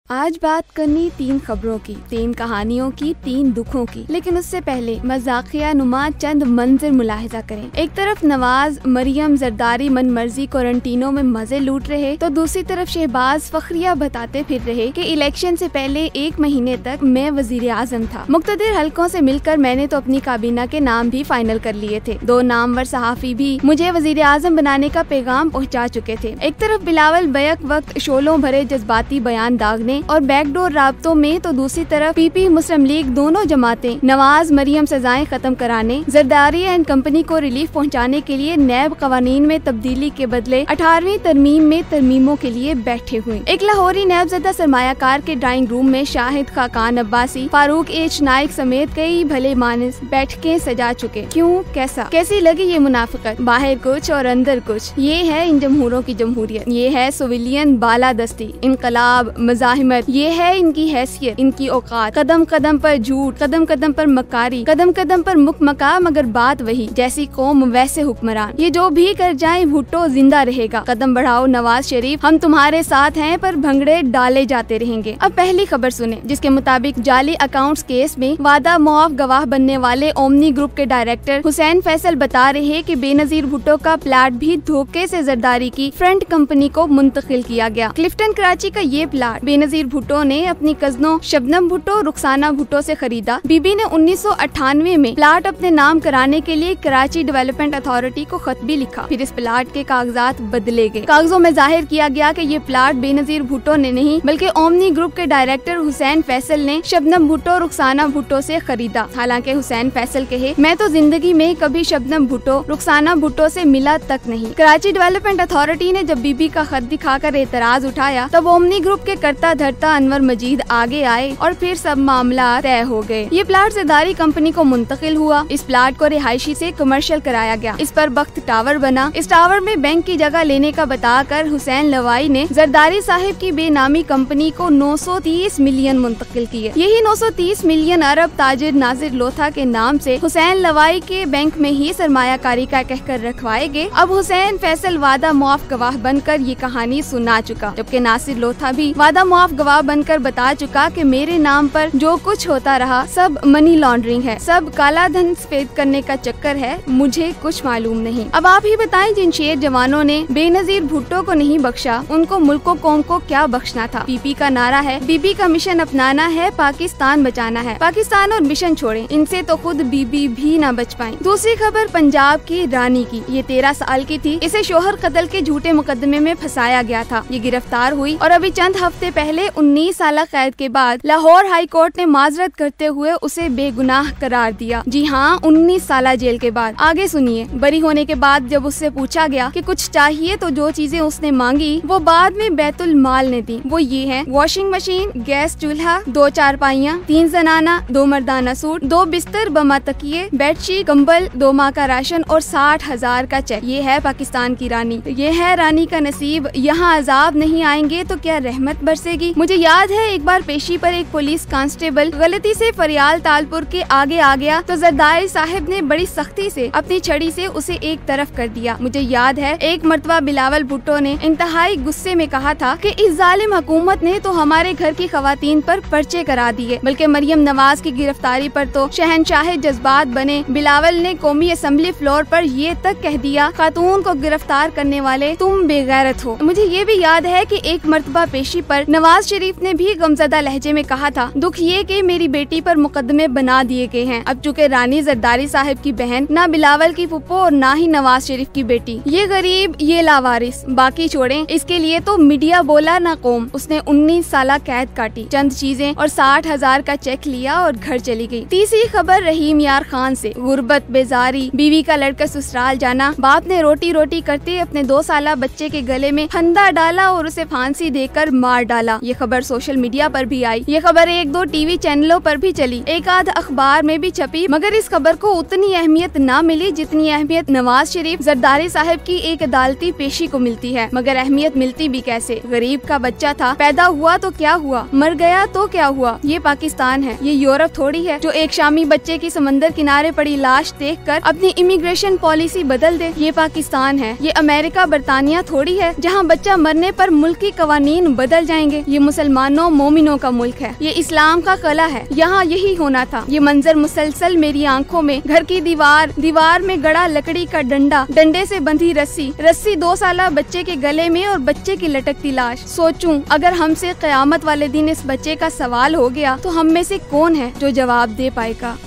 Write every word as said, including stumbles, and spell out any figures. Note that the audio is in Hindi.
आज बात करनी तीन खबरों की, तीन कहानियों की, तीन दुखों की। लेकिन उससे पहले मजाकिया नुमा चंद मंजर मुलाहिजा करें। एक तरफ नवाज, मरियम, जरदारी मन मर्जी क्वारंटीनों में मजे लूट रहे, तो दूसरी तरफ शहबाज फखरिया बताते फिर रहे कि इलेक्शन से पहले एक महीने तक मैं वजीर आजम था। मुख्तलिफ हलकों से मिलकर मैंने तो अपनी काबीना के नाम भी फाइनल कर लिए थे। दो नामवर सहाफी भी मुझे वजीर आजम बनाने का पैगाम पहुँचा चुके थे। एक तरफ बिलावल बैक वक्त शोलों भरे जज्बाती बयान दागने और बैकडोर राब्तों में, तो दूसरी तरफ पीपी मुस्लिम लीग दोनों जमातें नवाज, मरियम सजाएं खत्म कराने, जरदारी एंड कंपनी को रिलीफ पहुंचाने के लिए नैब कवानीन में तब्दीली के बदले अठारहवीं तरमीम में तरमीमों के लिए बैठे हुए। एक लाहौरी नैबजदा सरमायाकार के ड्राइंग रूम में शाहिद खाकान अब्बासी, फारूक एच नाइक समेत कई भले मानस बैठकें सजा चुके। क्यों, कैसा, कैसी लगी ये मुनाफिकत? बाहर कुछ और अंदर कुछ। ये है इन जमहूरों की जमहूरियत, ये है सिविलियन बालादस्ती, इनकलाब, मज़ाहिमत, ये है इनकी हैसियत, इनकी औकात। कदम कदम पर झूठ, कदम कदम पर मकारी, कदम कदम पर मुकमका, मगर बात वही, जैसी कौम वैसे हुक्मरान। ये जो भी कर जाए भुट्टो जिंदा रहेगा। कदम बढ़ाओ नवाज शरीफ, हम तुम्हारे साथ हैं, पर भंगड़े डाले जाते रहेंगे। अब पहली खबर सुने, जिसके मुताबिक जाली अकाउंट्स केस में वादा मुआफ गवाह बनने वाले ओमनी ग्रुप के डायरेक्टर हुसैन फैसल बता रहे कि बेनजीर भुट्टो का प्लाट भी धोखे से जरदारी की फ्रंट कंपनी को मुंतकिल किया गया। क्लिफ्टन कराची का ये प्लाट बेनजीर भुट्टो ने अपनी कजनों शबनम भुट्टो, रुखसाना भुट्टो से खरीदा। बीबी ने उन्नीस सौ अट्ठानवे में प्लाट अपने नाम कराने के लिए कराची डेवलपमेंट अथॉरिटी को खत भी लिखा। फिर इस प्लाट के कागजात बदले गए। कागजों में जाहिर किया गया कि ये प्लाट बेनजीर भुट्टो ने नहीं, बल्कि ओमनी ग्रुप के डायरेक्टर हुसैन फैसल ने शबनम भुट्टो, रुखसाना भुट्टो से खरीदा। हालांकि हुसैन फैसल कहे, मैं तो जिंदगी में कभी शबनम भुट्टो, रुखसाना भुट्टो से मिला तक नहीं। कराची डेवलपमेंट अथॉरिटी ने जब बीबी का खत दिखाकर एतराज उठाया, तब ओमनी ग्रुप के करता धरता अनवर मजीद आगे आए और फिर सब मामला तय हो गए। ये प्लाट जरदारी कंपनी को मुंतकिल हुआ। इस प्लाट को रिहायशी से कमर्शियल कराया गया। इस पर बख्त टावर बना। इस टावर में बैंक की जगह लेने का बताकर हुसैन लवाई ने जरदारी साहिब की बेनामी कंपनी को नौ सौ तीस मिलियन मुंतकिल किए। यही नौ सौ तीस मिलियन अरब ताजिर नाजिर लोथा के नाम से हुसैन लवाई के बैंक में ही सरमायाकारी का कहकर रखवाए गए। अब हुसैन फैसल वादा मुआफ गवाह बनकर ये कहानी सुना चुका, जबकि नासिर लोथा भी वादा मुआफ गवाह बनकर बता चुका कि मेरे नाम पर जो कुछ होता रहा सब मनी लॉन्ड्रिंग है, सब काला धन सफेद करने का चक्कर है, मुझे कुछ मालूम नहीं। अब आप ही बताएं, जिन शेर जवानों ने बेनजीर भुट्टो को नहीं बख्शा, उनको मुल्को कौम को क्या बख्शना था। पीपी का नारा है, बीबी का मिशन अपनाना है, पाकिस्तान बचाना है। पाकिस्तान और मिशन छोड़ें, इनसे तो खुद बीबी भी न बच पाई। दूसरी खबर पंजाब की रानी की। ये तेरह साल की थी। इसे शोहर कत्ल के झूठे मुकदमे में फंसाया गया था। ये गिरफ्तार हुई और अभी चंद हफ्ते पहले उन्नीस साल कैद के बाद लाहौर हाई कोर्ट ने माजरत करते हुए उसे बेगुनाह करार दिया। जी हाँ, उन्नीस साल जेल के बाद। आगे सुनिए। बरी होने के बाद जब उससे पूछा गया कि कुछ चाहिए, तो जो चीजें उसने मांगी वो बाद में बैतुल माल ने दी। वो ये है, वॉशिंग मशीन, गैस चूल्हा, दो चारपाइयाँ, तीन जनाना, दो मर्दाना सूट, दो बिस्तर, बमा तकिए, बेडशीट, कंबल, दो माह का राशन और साठ हजार का चेक। ये है पाकिस्तान की रानी, ये है रानी का नसीब। यहाँ अजाब नहीं आएंगे तो क्या रहमत बरसेगी। मुझे याद है एक बार पेशी पर एक पुलिस कांस्टेबल गलती से फरियाल तालपुर के आगे आ गया, तो जरदारी साहिब ने बड़ी सख्ती से अपनी छड़ी से उसे एक तरफ कर दिया। मुझे याद है एक मर्तबा बिलावल भुट्टो ने इंतहाई गुस्से में कहा था कि इस जालिम हुकूमत ने तो हमारे घर की खवातीन पर पर्चे करा दिए, बल्कि मरियम नवाज की गिरफ्तारी पर तो शहनशाह जज्बात बने। बिलावल ने कौमी असेंबली फ्लोर पर ये तक कह दिया, खातून को गिरफ्तार करने वाले तुम बेगैरत हो। मुझे ये भी याद है कि एक मर्तबा पेशी पर नवाज शरीफ ने भी गमजदा लहजे में कहा था, दुख ये कि मेरी बेटी पर मुकदमे बना दिए गए हैं। अब चूँकि रानी जरदारी साहिब की बहन ना बिलावल की फुप्पो और ना ही नवाज शरीफ की बेटी, ये गरीब, ये लावारिस, बाकी छोड़ें, इसके लिए तो मीडिया बोला ना कौम। उसने उन्नीस साल कैद काटी, चंद चीजें और साठ हजार का चेक लिया और घर चली गई। तीसरी खबर रहीम यार खान से। गुर्बत, बेजारी, बीवी का लड़का ससुराल जाना, बाप ने रोटी रोटी करते अपने दो साल बच्चे के गले में फंदा डाला और उसे फांसी देकर मार डाला। ये खबर सोशल मीडिया पर भी आई। ये खबर एक दो टीवी चैनलों पर भी चली, एक आध अखबार में भी छपी, मगर इस खबर को उतनी अहमियत न मिली जितनी अहमियत नवाज शरीफ जरदारी साहिब की एक अदालती पेशी को मिलती है। मगर अहमियत मिलती भी कैसे? गरीब का बच्चा था, पैदा हुआ तो क्या हुआ, मर गया तो क्या हुआ। ये पाकिस्तान है, ये यूरोप थोड़ी है जो एक शामी बच्चे की समंदर किनारे पड़ी लाश देखकर अपनी इमिग्रेशन पॉलिसी बदल दे। ये पाकिस्तान है, ये अमेरिका बरतानिया थोड़ी है जहाँ बच्चा मरने पर मुल्क की कवानीन बदल जाएंगे। ये ये मुसलमानों मोमिनों का मुल्क है, ये इस्लाम का कला है, यहाँ यही होना था। ये मंजर मुसलसल मेरी आंखों में, घर की दीवार, दीवार में गड़ा लकड़ी का डंडा, डंडे से बंधी रस्सी, रस्सी दो साला बच्चे के गले में और बच्चे की लटकती लाश। सोचूं अगर हमसे क़यामत वाले दिन इस बच्चे का सवाल हो गया तो हम में से कौन है जो जवाब दे पाएगा।